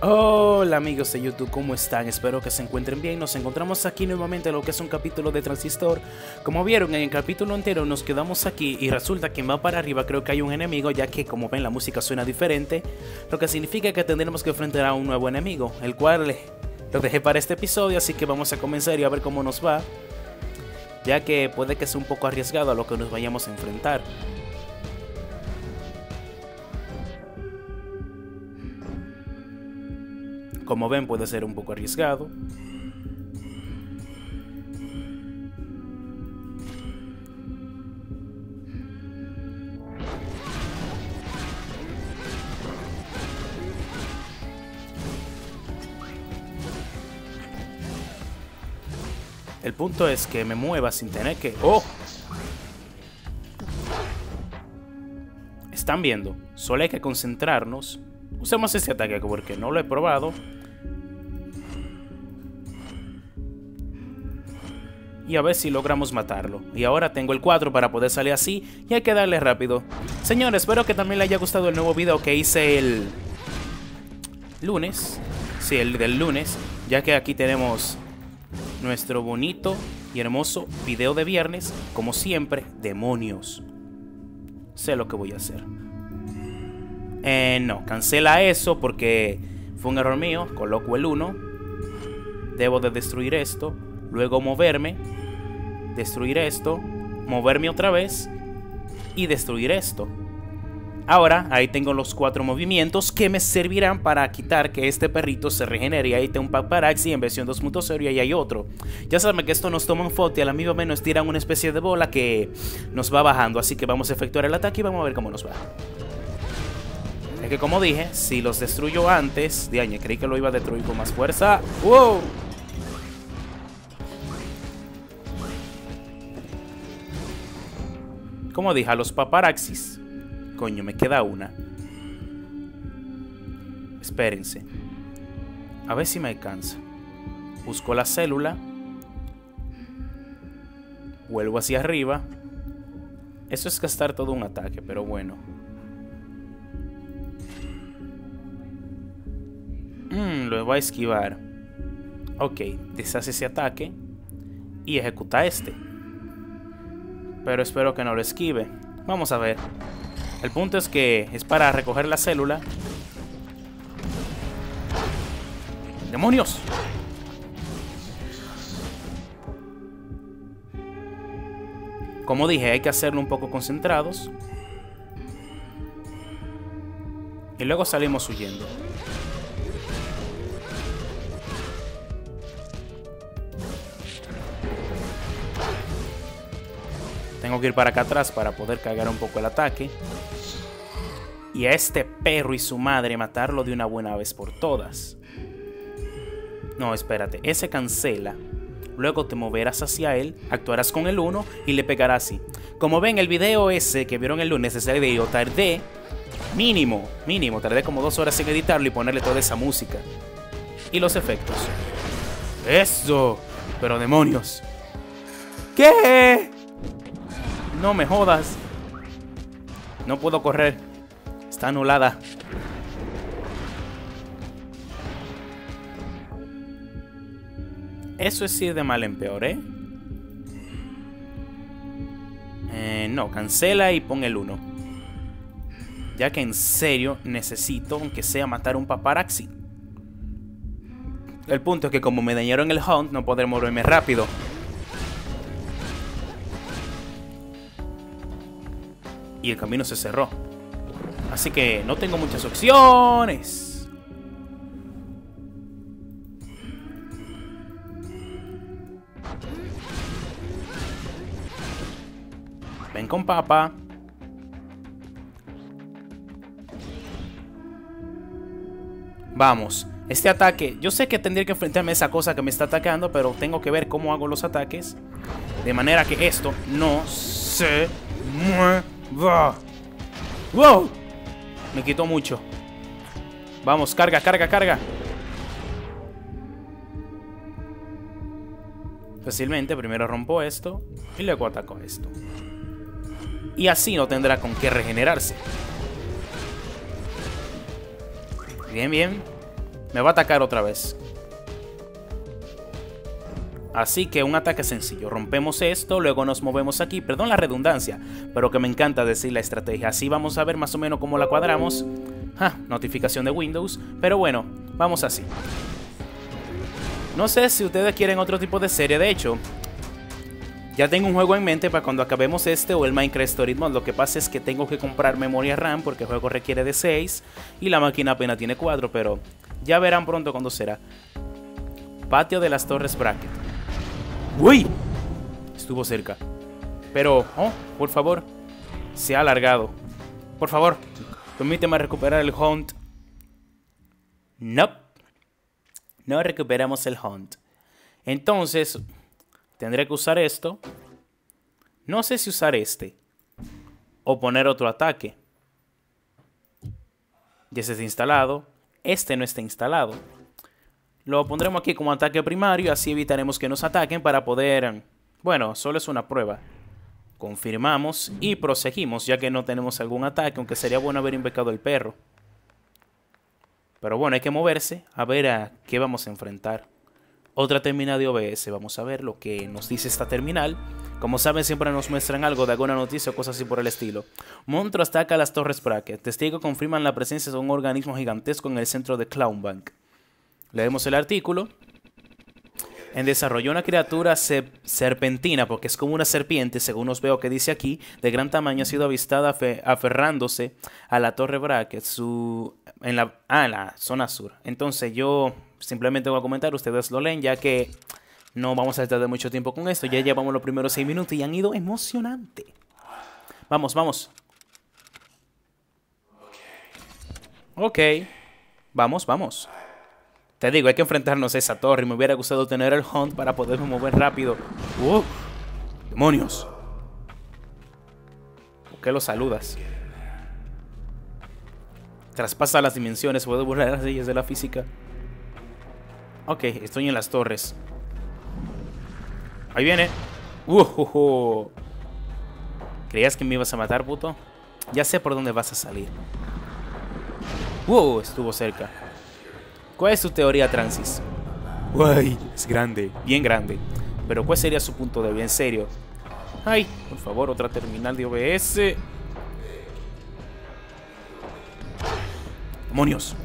Hola amigos de YouTube, ¿cómo están? Espero que se encuentren bien. Nos encontramos aquí nuevamente en lo que es un capítulo de Transistor. Como vieron en el capítulo entero nos quedamos aquí y resulta que va para arriba creo que hay un enemigo, ya que como ven la música suena diferente, lo que significa que tendremos que enfrentar a un nuevo enemigo, el cual lo dejé para este episodio, así que vamos a comenzar y a ver cómo nos va, ya que puede que sea un poco arriesgado a lo que nos vayamos a enfrentar. Como ven, puede ser un poco arriesgado. El punto es que me mueva sin tener que... ¡Oh! Están viendo, solo hay que concentrarnos. Usemos este ataque porque no lo he probado. Y a ver si logramos matarlo. Y ahora tengo el 4 para poder salir así. Y hay que darle rápido. Señores, espero que también les haya gustado el nuevo video que hice el lunes. Sí, el del lunes. Ya que aquí tenemos nuestro bonito y hermoso video de viernes. Como siempre, demonios. Sé lo que voy a hacer. No, cancela eso porque fue un error mío. Coloco el 1. Debo de destruir esto. Luego moverme, destruir esto, moverme otra vez y destruir esto. Ahora ahí tengo los 4 movimientos que me servirán para quitar que este perrito se regenere. Y ahí tengo un paparazzi en versión 2.0 y ahí hay otro. Ya saben que esto nos toma un foto y a la misma vez nos tiran una especie de bola que nos va bajando. Así que vamos a efectuar el ataque y vamos a ver cómo nos va. Es que como dije, si los destruyo antes... Diañe, creí que lo iba a destruir con más fuerza. ¡Wow! Como dije, a los paparaxis. Coño, me queda una. Espérense. A ver si me alcanza. Busco la célula. Vuelvo hacia arriba. Eso es gastar todo un ataque, pero bueno. Lo voy a esquivar. Ok, deshace ese ataque. Y ejecuta este. Pero espero que no lo esquive. Vamos a ver. El punto es que es para recoger la célula. ¡Demonios! Como dije, hay que hacerlo un poco concentrados. Y luego salimos huyendo. Tengo que ir para acá atrás para poder cargar un poco el ataque. Y a este perro y su madre matarlo de una buena vez por todas. No, espérate. Ese cancela. Luego te moverás hacia él, actuarás con el 1 y le pegarás así. Como ven, el video ese que vieron el lunes, ese video, tardé mínimo, tardé como 2 horas en editarlo y ponerle toda esa música. Y los efectos. ¡Eso! Pero demonios. ¿Qué? No me jodas. No puedo correr. Está anulada. Eso es ir de mal en peor, ¿eh? No, cancela y pon el 1. Ya que en serio necesito, aunque sea, matar un paparaxi. El punto es que como me dañaron el hunt, no podré moverme rápido. Y el camino se cerró. Así que no tengo muchas opciones. Ven con papá. Vamos. Este ataque, yo sé que tendría que enfrentarme a esa cosa que me está atacando, pero tengo que ver cómo hago los ataques de manera que esto no se mueva. ¡Wow! Me quitó mucho. Vamos, carga, carga, carga. Fácilmente, primero rompo esto y luego ataco esto. Y así no tendrá con qué regenerarse. Bien, bien. Me va a atacar otra vez. Así que un ataque sencillo. Rompemos esto, luego nos movemos aquí. Perdón la redundancia, pero que me encanta decir la estrategia. Así vamos a ver más o menos cómo la cuadramos. Notificación de Windows. Pero bueno, vamos así. No sé si ustedes quieren otro tipo de serie. De hecho, ya tengo un juego en mente para cuando acabemos este o el Minecraft Story Mode. Lo que pasa es que tengo que comprar memoria RAM porque el juego requiere de 6 y la máquina apenas tiene 4, pero ya verán pronto cuándo será. Patio de las Torres Bracket. ¡Uy! Estuvo cerca. Pero, por favor, se ha alargado. Por favor, permíteme recuperar el Hunt. Nope. No recuperamos el Hunt. Entonces, tendré que usar esto. No sé si usar este o poner otro ataque. Ya se está instalado. Este no está instalado. Lo pondremos aquí como ataque primario, así evitaremos que nos ataquen para poder... Bueno, solo es una prueba. Confirmamos y proseguimos, ya que no tenemos algún ataque, aunque sería bueno haber invocado el perro. Pero bueno, hay que moverse a ver a qué vamos a enfrentar. Otra terminal de OBS, vamos a ver lo que nos dice esta terminal. Como saben, siempre nos muestran algo de alguna noticia o cosas así por el estilo. Monstruo ataca a las Torres Bracket. Testigos confirman la presencia de un organismo gigantesco en el centro de Clownbank. Leemos el artículo. En desarrollo, una criatura serpentina, porque es como una serpiente, según os veo que dice aquí, de gran tamaño, ha sido avistada aferrándose a la Torre Bracket en la zona sur. Entonces yo simplemente voy a comentar, ustedes lo leen, ya que no vamos a estar de mucho tiempo con esto. Ya llevamos los primeros 6 minutos y han ido emocionante. Vamos, vamos. Ok. Vamos, vamos. Te digo, hay que enfrentarnos a esa torre. Me hubiera gustado tener el Hunt para poderme mover rápido. ¡Demonios! ¿Por qué lo saludas? Traspasa las dimensiones. Puedo burlar las leyes de la física. Ok, estoy en las torres. Ahí viene. ¿Creías que me ibas a matar, puto? Ya sé por dónde vas a salir. Estuvo cerca. ¿Cuál es tu teoría, Transis? Guay, es grande, bien grande. Pero ¿cuál sería su punto de vista? En serio. Ay, por favor, otra terminal de OBS. ¡Demonios!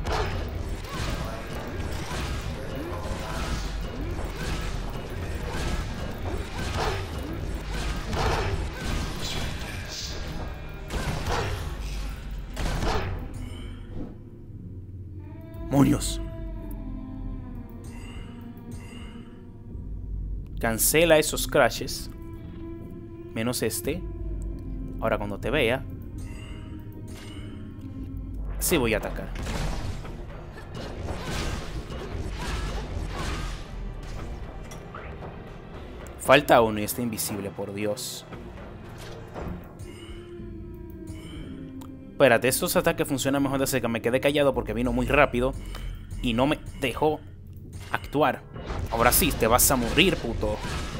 ¡Demonios! Cancela esos crashes. Menos este. Ahora cuando te vea, sí voy a atacar. Falta uno y está invisible, por Dios. Espérate, estos ataques funcionan mejor de cerca. Me quedé callado porque vino muy rápido y no me dejó actuar. Ahora sí, te vas a morir, puto.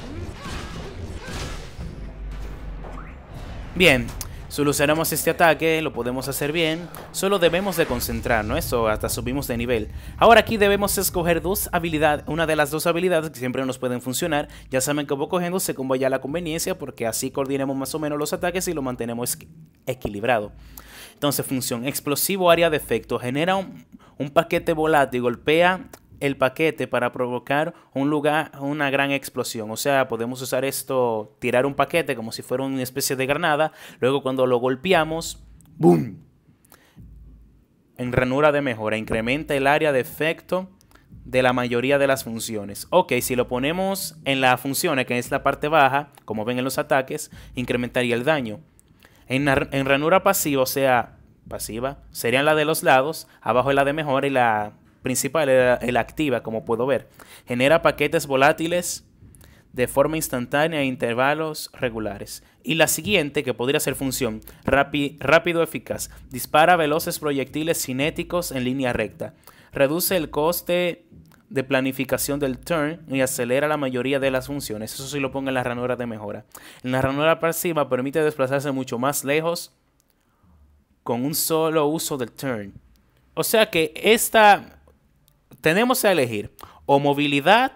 Bien, solucionamos este ataque, lo podemos hacer bien. Solo debemos de concentrarnos, eso hasta subimos de nivel. Ahora aquí debemos escoger dos habilidades, una de las dos habilidades que siempre nos pueden funcionar. Ya saben que voy cogiendo según vaya la conveniencia, porque así coordinemos más o menos los ataques y lo mantenemos equilibrado. Entonces, función explosivo área de efecto. Genera un paquete volátil, golpea el paquete para provocar una gran explosión. O sea, podemos usar esto, tirar un paquete como si fuera una especie de granada. Luego cuando lo golpeamos, ¡boom! En ranura de mejora, incrementa el área de efecto de la mayoría de las funciones. Ok, si lo ponemos en las funciones, que es la parte baja, como ven en los ataques, incrementaría el daño. En ranura pasiva, o sea, pasiva, serían la de los lados, abajo es la de mejora y la principal es la activa, como puedo ver. Genera paquetes volátiles de forma instantánea a intervalos regulares. Y la siguiente, que podría ser función, rápido eficaz. Dispara veloces proyectiles cinéticos en línea recta. Reduce el coste de planificación del turn y acelera la mayoría de las funciones. Eso sí lo pongo en la ranura de mejora. En la ranura pasiva permite desplazarse mucho más lejos con un solo uso del turn. O sea que esta tenemos a elegir o movilidad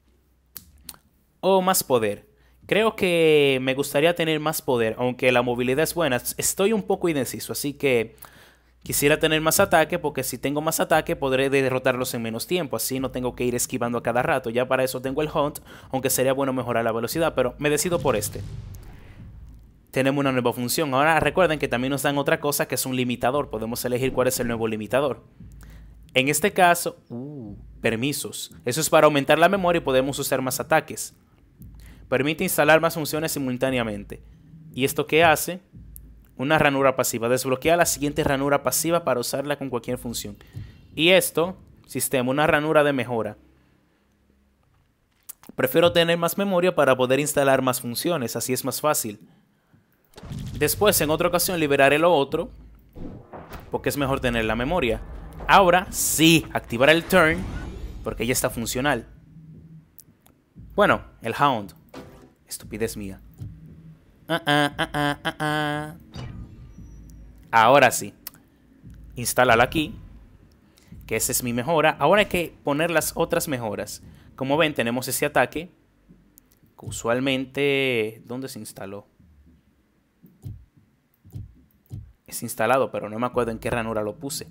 o más poder. Creo que me gustaría tener más poder, aunque la movilidad es buena. Estoy un poco indeciso, así que quisiera tener más ataque, porque si tengo más ataque podré derrotarlos en menos tiempo. Así no tengo que ir esquivando a cada rato. Ya para eso tengo el Hunt, aunque sería bueno mejorar la velocidad, pero me decido por este. Tenemos una nueva función. Ahora recuerden que también nos dan otra cosa que es un limitador. Podemos elegir cuál es el nuevo limitador. En este caso, permisos. Eso es para aumentar la memoria y podemos usar más ataques. Permite instalar más funciones simultáneamente. ¿Y esto qué hace? Una ranura pasiva. Desbloquea la siguiente ranura pasiva para usarla con cualquier función. Y esto, sistema, una ranura de mejora. Prefiero tener más memoria para poder instalar más funciones, así es más fácil. Después, en otra ocasión, liberaré lo otro, porque es mejor tener la memoria. Ahora sí, activar el turn, porque ya está funcional. Bueno, el Hound. Estupidez mía. Ahora sí. Instálala aquí, que esa es mi mejora. Ahora hay que poner las otras mejoras. Como ven, tenemos ese ataque, que usualmente... ¿Dónde se instaló? Es instalado, pero no me acuerdo en qué ranura lo puse.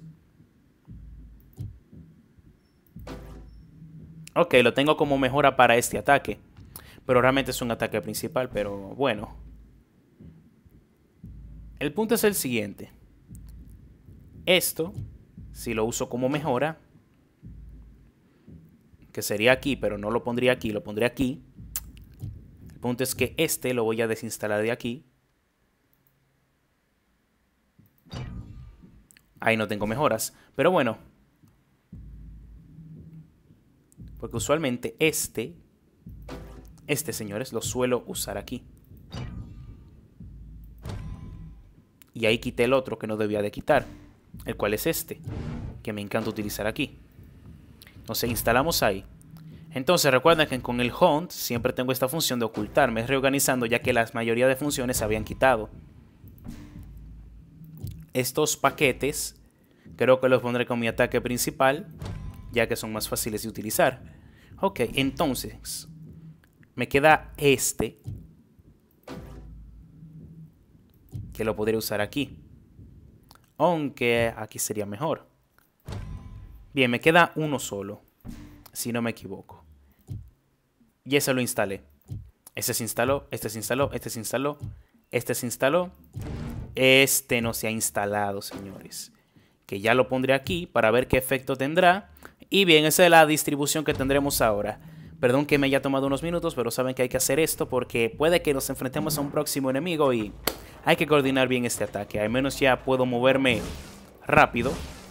Ok, lo tengo como mejora para este ataque, pero realmente es un ataque principal, pero bueno. El punto es el siguiente. Esto, si lo uso como mejora, que sería aquí, pero no lo pondría aquí, lo pondría aquí. El punto es que este lo voy a desinstalar de aquí. Ahí no tengo mejoras, pero bueno. Porque usualmente este, señores, lo suelo usar aquí. Y ahí quité el otro que no debía de quitar, el cual es este, que me encanta utilizar aquí. Entonces instalamos ahí. Entonces recuerden que con el Hunt siempre tengo esta función de ocultarme, reorganizando ya que la mayoría de funciones se habían quitado. Estos paquetes creo que los pondré con mi ataque principal, ya que son más fáciles de utilizar. Ok, entonces me queda este, que lo podría usar aquí, aunque aquí sería mejor. Bien, me queda uno solo, si no me equivoco. Y ese lo instalé. Este se instaló, este se instaló, este se instaló, este se instaló. Este no se ha instalado, señores. Que ya lo pondré aquí para ver qué efecto tendrá. Y bien, esa es la distribución que tendremos ahora. Perdón que me haya tomado unos minutos, pero saben que hay que hacer esto porque puede que nos enfrentemos a un próximo enemigo y hay que coordinar bien este ataque. Al menos ya puedo moverme rápido.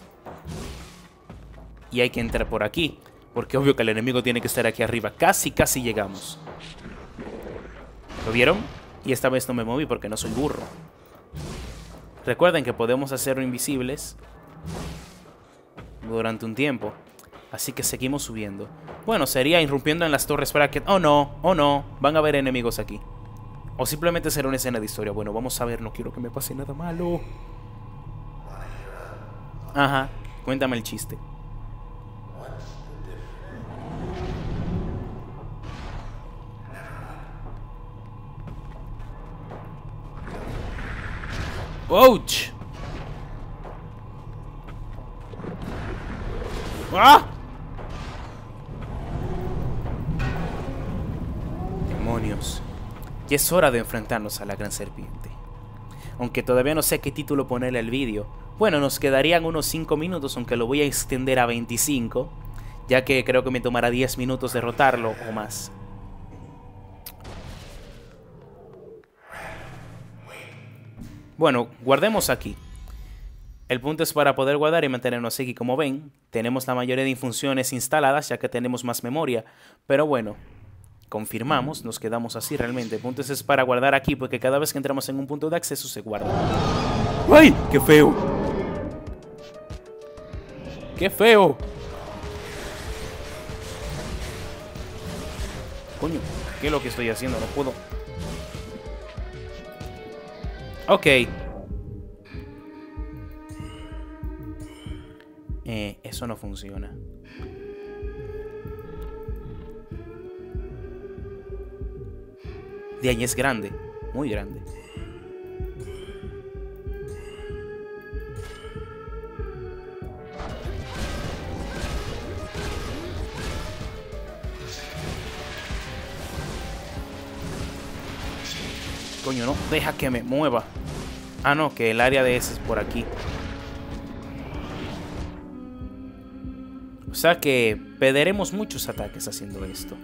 Y hay que entrar por aquí, porque obvio que el enemigo tiene que estar aquí arriba. Casi llegamos. ¿Lo vieron? Y esta vez no me moví porque no soy burro. Recuerden que podemos hacerlo invisibles durante un tiempo. Así que seguimos subiendo. Bueno, sería irrumpiendo en las torres para que... Oh no, van a haber enemigos aquí. O simplemente será una escena de historia. Bueno, vamos a ver, no quiero que me pase nada malo. Ajá, cuéntame el chiste. ¡Ouch! ¡Ah! Demonios. Ya es hora de enfrentarnos a la gran serpiente. Aunque todavía no sé qué título ponerle al vídeo. Bueno, nos quedarían unos 5 minutos, aunque lo voy a extender a 25, ya que creo que me tomará 10 minutos derrotarlo o más. Bueno, guardemos aquí. El punto es para poder guardar y mantenernos aquí. Como ven, tenemos la mayoría de funciones instaladas ya que tenemos más memoria. Pero bueno, confirmamos, nos quedamos así realmente. El punto es para guardar aquí porque cada vez que entramos en un punto de acceso se guarda. ¡Ay! ¡Qué feo! ¡Qué feo! Coño, ¿qué es lo que estoy haciendo? No puedo. Ok. Eso no funciona. De ahí es grande, muy grande. Coño, no, deja que me mueva. Ah, no, que el área de ese es por aquí. O sea que perderemos muchos ataques haciendo esto.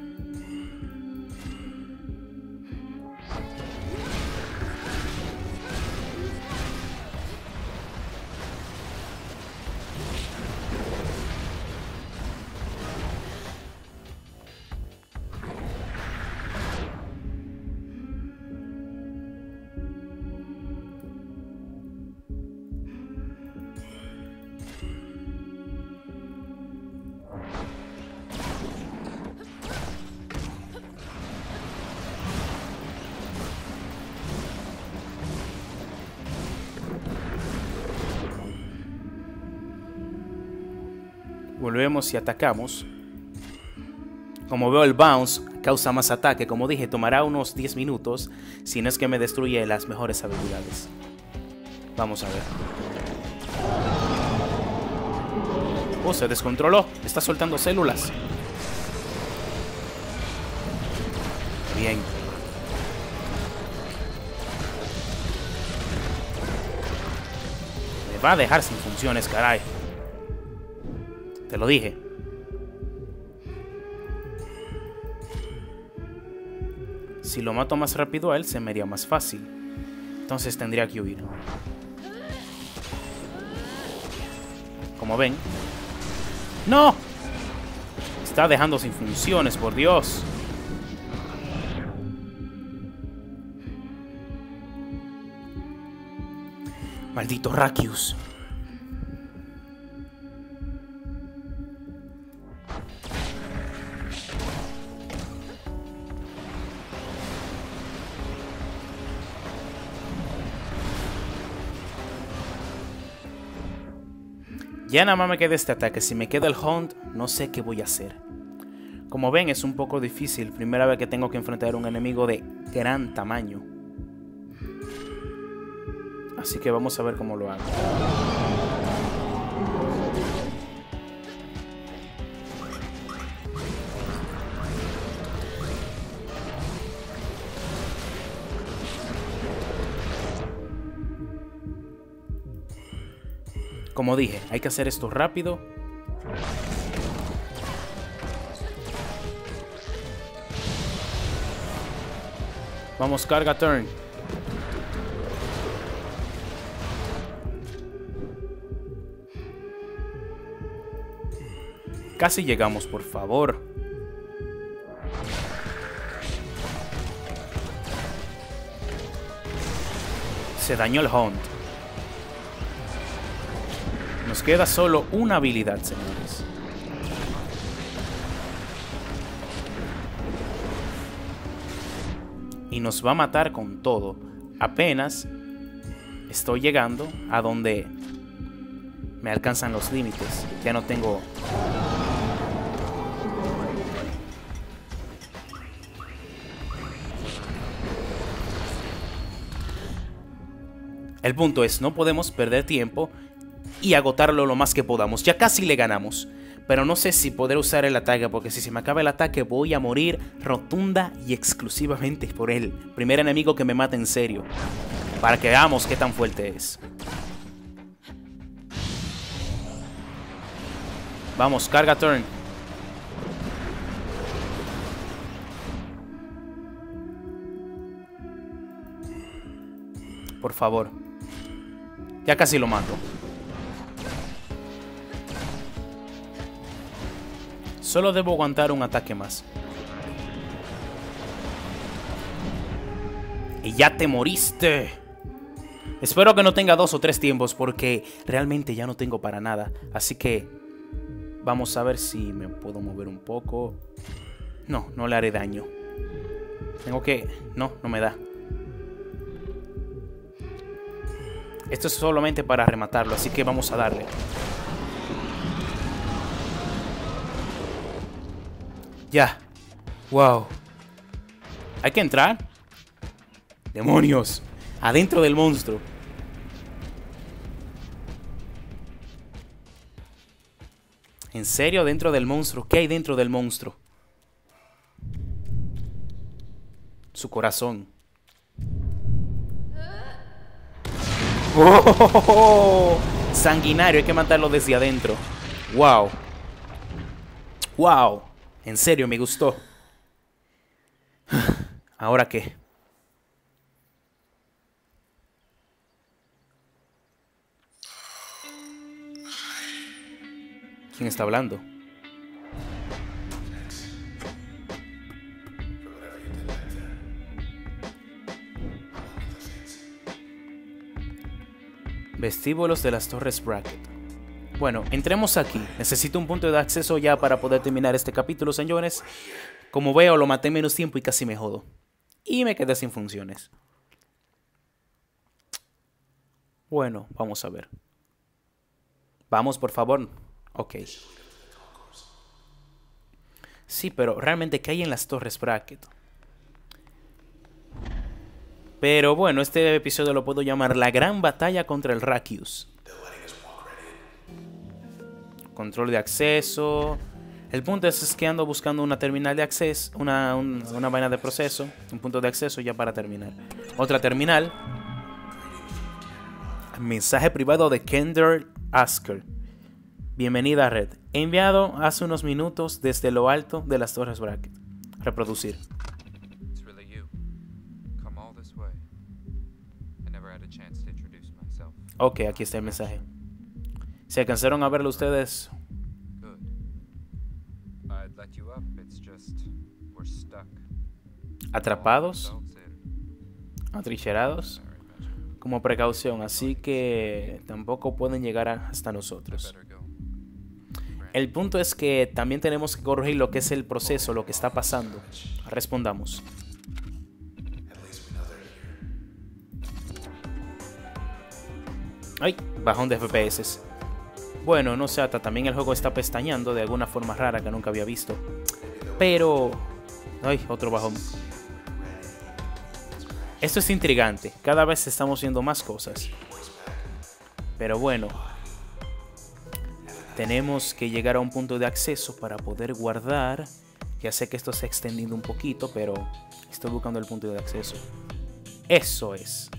Volvemos y atacamos. Como veo, el bounce causa más ataque. Como dije, tomará unos 10 minutos, si no es que me destruye las mejores habilidades. Vamos a ver. Oh, se descontroló. Está soltando células. Bien. Me va a dejar sin funciones, caray. Te lo dije. Si lo mato más rápido a él, se me haría más fácil. Entonces tendría que huir. Como ven. ¡No! Está dejando sin funciones, por Dios. Maldito Rakius. Ya nada más me queda este ataque. Si me queda el Hunt, no sé qué voy a hacer. Como ven, es un poco difícil. Primera vez que tengo que enfrentar a un enemigo de gran tamaño. Así que vamos a ver cómo lo hago. Como dije, hay que hacer esto rápido. Vamos, carga turn. Casi llegamos, por favor. Se dañó el Hunt. Nos queda solo una habilidad, señores. Y nos va a matar con todo. Apenas estoy llegando a donde me alcanzan los límites. Ya no tengo... El punto es, no podemos perder tiempo y agotarlo lo más que podamos. Ya casi le ganamos, pero no sé si podré usar el ataque, porque si se me acaba el ataque voy a morir rotunda y exclusivamente por él. Primer enemigo que me mata en serio, para que veamos qué tan fuerte es. Vamos, carga turn. Por favor. Ya casi lo mato. Solo debo aguantar un ataque más. Y ya te moriste. Espero que no tenga 2 o 3 tiempos, porque realmente ya no tengo para nada. Así que vamos a ver si me puedo mover un poco. No, no le haré daño. Tengo que... No, no me da. Esto es solamente para rematarlo, así que vamos a darle. Ya. Wow. ¿Hay que entrar? ¡Demonios! Adentro del monstruo. ¿En serio? ¿Dentro del monstruo? ¿Qué hay dentro del monstruo? Su corazón. ¡Oh! Sanguinario, hay que matarlo desde adentro. ¡Wow! ¡Wow! En serio, me gustó. ¿Ahora qué? ¿Quién está hablando? Vestíbulos de las Torres Bracket. Bueno, entremos aquí. Necesito un punto de acceso ya para poder terminar este capítulo, señores. Como veo, lo maté en menos tiempo y casi me jodo. Y me quedé sin funciones. Bueno, vamos a ver. Vamos, por favor. Ok. Sí, pero realmente, ¿qué hay en las Torres Bracket? Pero bueno, este episodio lo puedo llamar La Gran Batalla contra el Rakius. Control de acceso. El punto es que ando buscando una terminal de acceso, una vaina de proceso, un punto de acceso ya para terminar. Otra terminal. Mensaje privado de Kendall Asker. Bienvenida a Red. Enviado hace unos minutos desde lo alto de las Torres Bracket. Reproducir. Ok, aquí está el mensaje. ¿Se alcanzaron a verlo ustedes? ¿Atrapados? ¿Atrincherados? Como precaución, así que tampoco pueden llegar hasta nosotros. El punto es que también tenemos que corregir lo que es el proceso, lo que está pasando. Respondamos. Ay, bajón de FPS. Bueno, no sé, también el juego está pestañeando de alguna forma rara que nunca había visto. Pero... ay, otro bajón. Esto es intrigante. Cada vez estamos viendo más cosas. Pero bueno. Tenemos que llegar a un punto de acceso para poder guardar. Ya sé que esto se ha extendido un poquito, pero estoy buscando el punto de acceso. Eso es.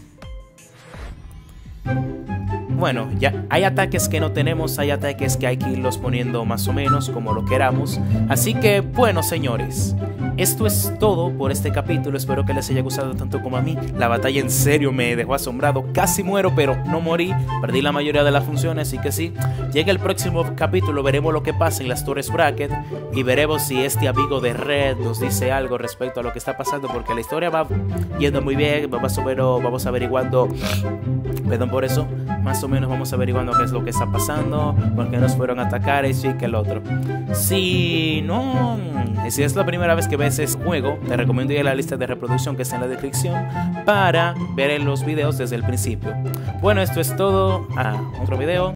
Bueno, ya hay ataques que no tenemos, hay ataques que hay que irlos poniendo más o menos como lo queramos. Así que, bueno, señores, esto es todo por este capítulo. Espero que les haya gustado tanto como a mí. La batalla en serio me dejó asombrado. Casi muero, pero no morí. Perdí la mayoría de las funciones, así que sí. Llega el próximo capítulo, veremos lo que pasa en las Torres Bracket y veremos si este amigo de Red nos dice algo respecto a lo que está pasando, porque la historia va yendo muy bien. Vamos averiguando, perdón por eso, más o menos vamos averiguando qué es lo que está pasando, por qué nos fueron a atacar, eso y que el otro. Si es la primera vez que ves este juego, te recomiendo ir a la lista de reproducción que está en la descripción para ver los videos desde el principio. Bueno, esto es todo. Otro video.